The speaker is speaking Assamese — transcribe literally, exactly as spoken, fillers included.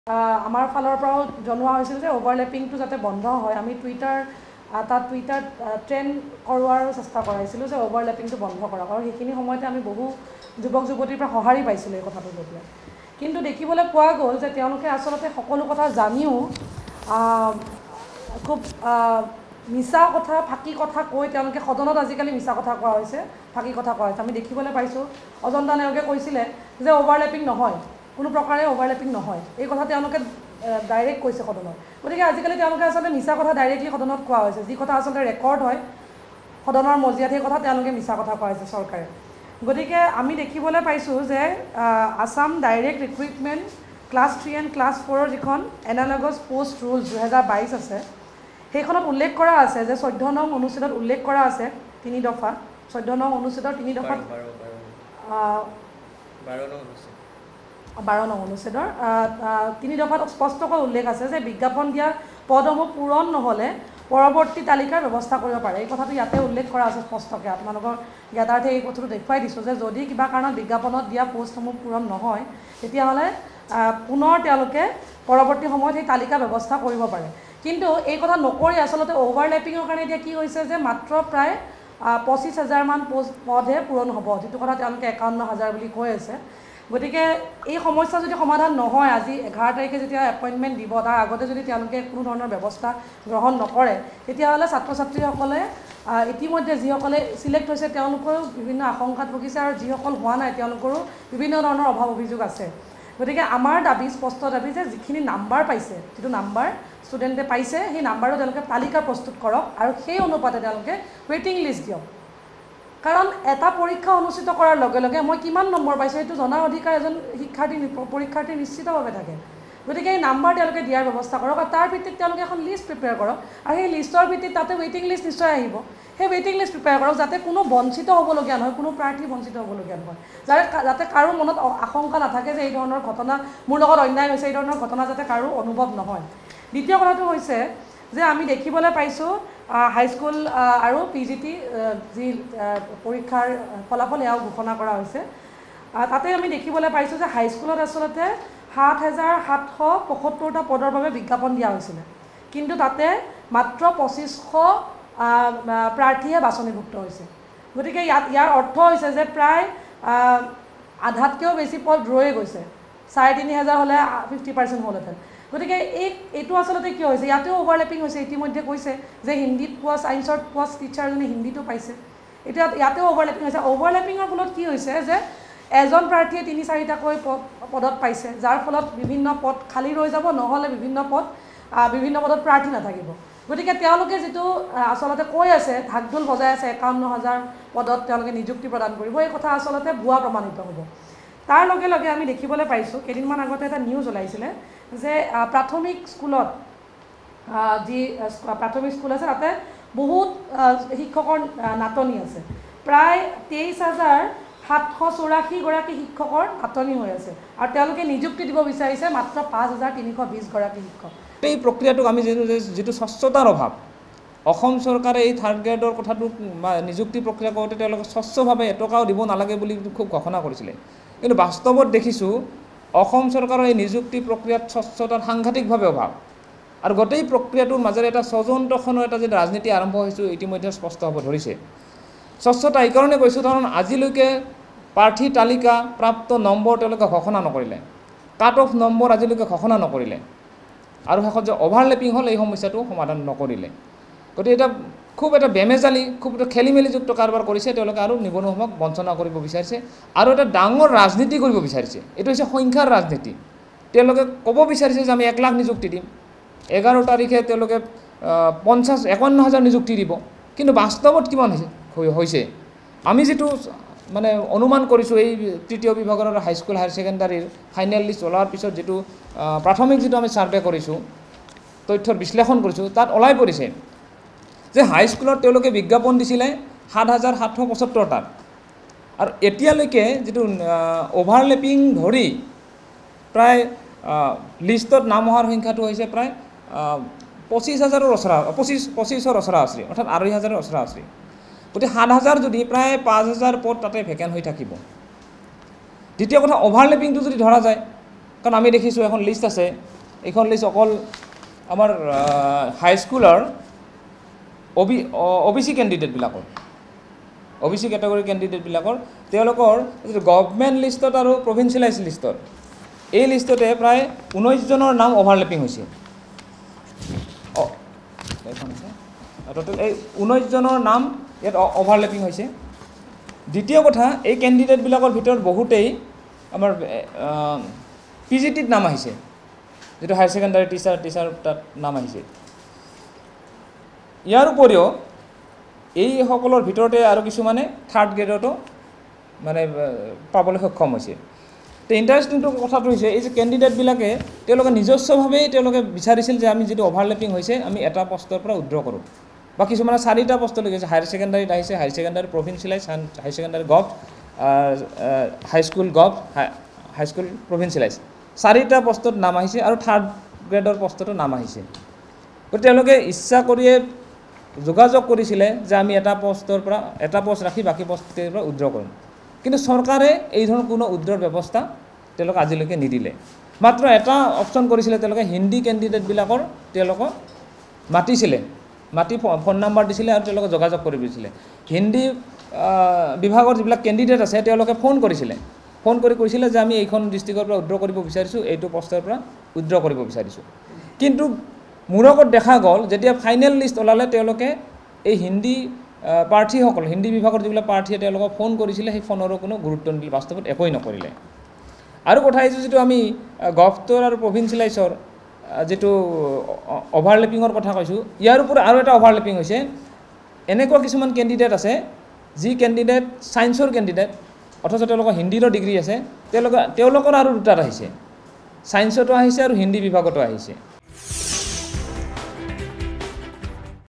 আমাৰ ফালৰ পৰাও জনোৱা হৈছিল যে অভাৰলেপিংটো যাতে বন্ধ হয়। আমি টুইটাৰ তাত টুইটাৰ ট্ৰেণ্ড কৰোৱাৰ চেষ্টা কৰাইছিলোঁ যে অভাৰলেপিংটো বন্ধ কৰক, আৰু সেইখিনি সময়তে আমি বহু যুৱক যুৱতীৰ পৰা সঁহাৰি পাইছিলোঁ এই কথাটো লৈ পেলাই। কিন্তু দেখিবলৈ পোৱা গ'ল যে তেওঁলোকে আচলতে সকলো কথা জানিও খুব মিছা কথা ফাঁকি কথা কৈ তেওঁলোকে সদনত আজিকালি মিছা কথা কোৱা হৈছে, ফাঁকি কথা কোৱা হৈছে। আমি দেখিবলৈ পাইছোঁ অজন্তা নেওগে কৈছিলে যে অভাৰলেপিং নহয়, কোনো প্ৰকাৰে অভাৰলেপিং নহয়, এই কথা তেওঁলোকে ডাইৰেক্ট কৈছে সদনত। গতিকে আজিকালি তেওঁলোকে আচলতে মিছা কথা ডাইৰেক্টলি সদনত কোৱা হৈছে, যি কথা আচলতে ৰেকৰ্ড হয় সদনৰ মজিয়াত, সেই কথা তেওঁলোকে মিছা কথা কোৱা হৈছে চৰকাৰে। গতিকে আমি দেখিবলৈ পাইছোঁ যে Assam direct recruitment class three and class ফ'ৰৰ যিখন এনালগাছ পোষ্ট ৰুলছ দুহেজাৰ বাইছ আছে, সেইখনত উল্লেখ কৰা আছে যে চৈধ্য নং অনুচ্ছেদত উল্লেখ কৰা আছে তিনি দফা চৈধ্য নং অনুচ্ছেদৰ তিনি দফাত বাৰ নং অনুচ্ছেদৰ তিনি দফাত স্পষ্টকৈ উল্লেখ আছে যে বিজ্ঞাপন দিয়া পদসমূহ পূৰণ নহ'লে পৰৱৰ্তী তালিকাৰ ব্যৱস্থা কৰিব পাৰে। এই কথাটো ইয়াতে উল্লেখ কৰা আছে স্পষ্টকৈ। আপোনালোকৰ জ্ঞাতাৰ্থে এই কথাটো দেখুৱাই দিছোঁ যে যদি কিবা কাৰণত বিজ্ঞাপনত দিয়া পষ্টসমূহ পূৰণ নহয়, তেতিয়াহ'লে পুনৰ তেওঁলোকে পৰৱৰ্তী সময়ত সেই তালিকা ব্যৱস্থা কৰিব পাৰে। কিন্তু এই কথা নকৰি আচলতে অভাৰলেপিঙৰ কাৰণে এতিয়া কি হৈছে যে মাত্ৰ প্ৰায় পঁচিছ হাজাৰমান পোষ্ট পদহে পূৰণ হ'ব, যিটো কথা তেওঁলোকে একাৱন্ন হাজাৰ বুলি কৈ আছে। গতিকে এই সমস্যা যদি সমাধান নহয়, আজি এঘাৰ তাৰিখে যেতিয়া এপইণ্টমেণ্ট দিব তাৰ আগতে যদি তেওঁলোকে কোনো ধৰণৰ ব্যৱস্থা গ্ৰহণ নকৰে, তেতিয়াহ'লে ছাত্ৰ ছাত্ৰীসকলে ইতিমধ্যে যিসকলে ছিলেক্ট হৈছে তেওঁলোকৰো বিভিন্ন আশংকাত ভুগিছে, আৰু যিসকল হোৱা নাই তেওঁলোকৰো বিভিন্ন ধৰণৰ অভাৱ অভিযোগ আছে। গতিকে আমাৰ দাবী, স্পষ্ট দাবী যে যিখিনি নাম্বাৰ পাইছে, যিটো নাম্বাৰ ষ্টুডেণ্টে পাইছে, সেই নাম্বাৰো তেওঁলোকে তালিকা প্ৰস্তুত কৰক আৰু সেই অনুপাতে তেওঁলোকে ৱেইটিং লিষ্ট দিয়ক। কাৰণ এটা পৰীক্ষা অনুষ্ঠিত কৰাৰ লগে লগে মই কিমান নম্বৰ পাইছোঁ সেইটো জনাৰ অধিকাৰ এজন শিক্ষাৰ্থী পৰীক্ষাৰ্থী নিশ্চিতভাৱে থাকে। গতিকে এই নাম্বাৰ তেওঁলোকে দিয়াৰ ব্যৱস্থা কৰক, আৰু তাৰ ভিত্তিত তেওঁলোকে এখন লিষ্ট প্ৰিপেয়াৰ কৰক, আৰু সেই লিষ্টৰ ভিত্তিত তাতে ৱেইটিং লিষ্ট নিশ্চয় আহিব। সেই ৱেইটিং লিষ্ট প্ৰিপেয়াৰ কৰক যাতে কোনো বঞ্চিত হ'বলগীয়া নহয়, কোনো প্ৰাৰ্থী বঞ্চিত হ'বলগীয়া নহয়, যাতে যাতে কাৰো মনত আশংকা নাথাকে যে এই ধৰণৰ ঘটনা মোৰ লগত অন্যায় হৈছে, এই ধৰণৰ ঘটনা যাতে কাৰো অনুভৱ নহয়। দ্বিতীয় কথাটো হৈছে যে আমি দেখিবলৈ পাইছোঁ হাইস্কুল আৰু পি জি টি যি পৰীক্ষাৰ ফলাফল এয়াও ঘোষণা কৰা হৈছে। তাতে আমি দেখিবলৈ পাইছোঁ যে হাইস্কুলত আচলতে সাত হাজাৰ সাতশ পঁয়সত্তৰটা পদৰ বাবে বিজ্ঞাপন দিয়া হৈছিলে, কিন্তু তাতে মাত্ৰ পঁচিছশ প্ৰাৰ্থীয়ে বাছনিভুক্ত হৈছে। গতিকে ইয়াত ইয়াৰ অৰ্থ হৈছে যে প্ৰায় আধাতকৈও বেছি পদ ৰৈ গৈছে, চাৰে তিনি হাজাৰ হ'লে ফিফটি পাৰ্চেণ্ট হ'লহেঁতেন। গতিকে এই এইটো আচলতে কিয় হৈছে, ইয়াতেও অভাৰলেপিং হৈছে। ইতিমধ্যে কৈছে যে হিন্দীত পোৱা ছায়েন্সত পোৱা টিচাৰজনে হিন্দীটো পাইছে, এতিয়া ইয়াতেও অভাৰলেপিং হৈছে। অভাৰলেপিঙৰ ফলত কি হৈছে যে এজন প্ৰাৰ্থীয়ে তিনি চাৰিটাকৈ পদ পদত পাইছে, যাৰ ফলত বিভিন্ন পদ খালী ৰৈ যাব, নহ'লে বিভিন্ন পদ বিভিন্ন পদত প্ৰাৰ্থী নাথাকিব। গতিকে তেওঁলোকে যিটো আচলতে কৈ আছে, ঢাকঢোল বজাই আছে একাৱন্ন হাজাৰ পদত তেওঁলোকে নিযুক্তি প্ৰদান কৰিব, এই কথা আচলতে ভুৱা প্ৰমাণিত হ'ব। তাৰ লগে লগে আমি দেখিবলৈ পাইছোঁ কেইদিনমান আগতে এটা নিউজ ওলাইছিলে যে প্ৰাথমিক স্কুলত যি প্ৰাথমিক স্কুল আছে তাতে বহুত শিক্ষকৰ নাটনি আছে, প্ৰায় তেইছ হাজাৰ সাতশ চৌৰাশীগৰাকী শিক্ষকৰ নাটনি হৈ আছে, আৰু তেওঁলোকে নিযুক্তি দিব বিচাৰিছে মাত্ৰ পাঁচ হাজাৰ তিনিশ বিছগৰাকী শিক্ষক। এই প্ৰক্ৰিয়াটোক আমি যিটো যিটো স্বচ্ছতাৰ অভাৱ, অসম চৰকাৰে এই থাৰ্ড গ্ৰেডৰ কথাটোক নিযুক্তি প্ৰক্ৰিয়া কৰোঁতে তেওঁলোকে স্বচ্ছভাৱে এটকাও দিব নালাগে বুলি খুব ঘোষণা কৰিছিলে, কিন্তু বাস্তৱত দেখিছোঁ অসম চৰকাৰৰ এই নিযুক্তি প্ৰক্ৰিয়াত স্বচ্ছতাৰ সাংঘাতিকভাৱে অভাৱ, আৰু গোটেই প্ৰক্ৰিয়াটোৰ মাজেৰে এটা স্বজনতখনৰ এটা যে ৰাজনীতি আৰম্ভ হৈছোঁ ইতিমধ্যে স্পষ্ট হ'ব ধৰিছে। স্বচ্ছতা এইকাৰণে কৈছোঁ কাৰণ আজিলৈকে প্ৰাৰ্থী তালিকা প্ৰাপ্ত নম্বৰ তেওঁলোকে ঘোষণা নকৰিলে, কাট অফ নম্বৰ আজিলৈকে ঘোষণা নকৰিলে, আৰু শেষত যে অভাৰলেপিং হ'ল এই সমস্যাটো সমাধান নকৰিলে। গতিকে এটা খুব এটা বেমেজালি, খুব এটা খেলি মেলিযুক্ত কাৰবাৰ কৰিছে তেওঁলোকে, আৰু নিবনুৱাক বঞ্চনা কৰিব বিচাৰিছে, আৰু এটা ডাঙৰ ৰাজনীতি কৰিব বিচাৰিছে। এইটো হৈছে সংখ্যাৰ ৰাজনীতি। তেওঁলোকে ক'ব বিচাৰিছে যে আমি এক লাখ নিযুক্তি দিম, এঘাৰ তাৰিখে তেওঁলোকে পঞ্চাছ একাৱন্ন হাজাৰ নিযুক্তি দিব, কিন্তু বাস্তৱত কিমান হৈছে আমি যিটো মানে অনুমান কৰিছোঁ, এই তৃতীয় বিভাগৰ হাইস্কুল হায়াৰ ছেকেণ্ডাৰীৰ ফাইনেল লিষ্ট ওলোৱাৰ পিছত যিটো প্ৰাথমিক যিটো আমি ছাৰ্ভে কৰিছোঁ, তথ্যৰ বিশ্লেষণ কৰিছোঁ, তাত ওলাই পৰিছে যে হাইস্কুলত তেওঁলোকে বিজ্ঞাপন দিছিলে সাত হাজাৰ সাতশ পঁচত্তৰটাত, আৰু এতিয়ালৈকে যিটো অভাৰলেপিং ধৰি প্ৰায় লিষ্টত নাম অহাৰ সংখ্যাটো হৈছে প্ৰায় পঁচিছ হাজাৰৰ ওচৰা পঁচিছ পঁচিছৰ ওচৰা আচৰি, অৰ্থাৎ আঢ়ৈ হাজাৰৰ ওচৰা আচৰি। গতিকে সাত হাজাৰ যদি প্ৰায় পাঁচ হাজাৰ পদ তাতে ভেকেণ্ট হৈ থাকিব। দ্বিতীয় কথা, অভাৰলেপিংটো যদি ধৰা যায় কাৰণ আমি দেখিছোঁ এখন লিষ্ট আছে, এইখন লিষ্ট অকল আমাৰ হাইস্কুলৰ O' B O' B C কেণ্ডিডেটবিলাকৰ, অ' বি চি কেটেগৰী কেণ্ডিডেটবিলাকৰ তেওঁলোকৰ যিটো গভৰ্ণমেণ্ট লিষ্টত আৰু প্ৰভিঞ্চিয়েলাইজ লিষ্টত, এই লিষ্টতে প্ৰায় ঊনৈছজনৰ নাম অভাৰলেপিং হৈছে। অঁ এইখন আছে টোটেল এই ঊনৈছজনৰ নাম ইয়াত অভাৰলেপিং হৈছে। দ্বিতীয় কথা, এই কেণ্ডিডেটবিলাকৰ ভিতৰত বহুতেই আমাৰ পি জি টিত নাম আহিছে, যিটো হায়াৰ ছেকেণ্ডাৰী টিচাৰ টিচাৰ তাত নাম আহিছে। ইয়াৰ উপৰিও এইসকলৰ ভিতৰতে আৰু কিছুমানে থাৰ্ড গ্ৰেডতো মানে পাবলৈ সক্ষম হৈছে। তো ইণ্টাৰেষ্টিংটো কথাটো হৈছে এই যে কেণ্ডিডেটবিলাকে তেওঁলোকে নিজস্বভাৱেই তেওঁলোকে বিচাৰিছিল যে আমি যিটো অভাৰলেপিং হৈছে আমি এটা পষ্টৰ পৰা উইথড্ৰ কৰোঁ, বা কিছুমানে চাৰিটা পষ্টলৈকে আছে, হায়াৰ ছেকেণ্ডাৰীত আহিছে, higher secondary provincialise, higher secondary gov, high school gov, high school provincialise, চাৰিটা পষ্টত নাম আহিছে আৰু থাৰ্ড গ্ৰেডৰ পষ্টতো নাম আহিছে। গতিকে তেওঁলোকে ইচ্ছা কৰিয়ে যোগাযোগ কৰিছিলে যে আমি এটা পষ্টৰ পৰা এটা পষ্ট ৰাখি বাকী পষ্টৰ পৰা উইথড্ৰ কৰিম, কিন্তু চৰকাৰে এই ধৰণৰ কোনো উইথড্ৰৰ ব্যৱস্থা তেওঁলোকে আজিলৈকে নিদিলে। মাত্ৰ এটা অপশ্যন কৰিছিলে, তেওঁলোকে হিন্দী কেণ্ডিডেটবিলাকৰ তেওঁলোকক মাতিছিলে, মাতি ফোন নাম্বাৰ দিছিলে আৰু তেওঁলোকে যোগাযোগ কৰি দিছিলে। হিন্দী বিভাগৰ যিবিলাক কেণ্ডিডেট আছে তেওঁলোকে ফোন কৰিছিলে, ফোন কৰি কৈছিলে যে আমি এইখন ডিষ্ট্ৰিক্টৰ পৰা উইথড্ৰ কৰিব বিচাৰিছোঁ, এইটো পষ্টৰ পৰা উইথড্ৰ কৰিব বিচাৰিছোঁ। কিন্তু মোৰ আগত দেখা গ'ল যেতিয়া ফাইনেল লিষ্ট ওলালে তেওঁলোকে এই হিন্দী প্ৰাৰ্থীসকল, হিন্দী বিভাগৰ যিবিলাক প্ৰাৰ্থীয়ে তেওঁলোকক ফোন কৰিছিলে সেই ফোনৰো কোনো গুৰুত্ব নিদিলে, বাস্তৱত একোৱেই নকৰিলে। আৰু কথা হৈছে যিটো আমি গভটৰ আৰু প্ৰভিঞ্চিয়েলাইজৰ যিটো অভাৰলেপিঙৰ কথা কৈছোঁ, ইয়াৰ ওপৰত আৰু এটা অভাৰলেপিং হৈছে। এনেকুৱা কিছুমান কেণ্ডিডেট আছে যি কেণ্ডিডেট ছায়েন্সৰ কেণ্ডিডেট অথচ তেওঁলোকৰ হিন্দীৰো ডিগ্ৰী আছে, তেওঁলোকে তেওঁলোকৰ আৰু দুটাত আহিছে, ছায়েন্সতো আহিছে আৰু হিন্দী বিভাগতো আহিছে।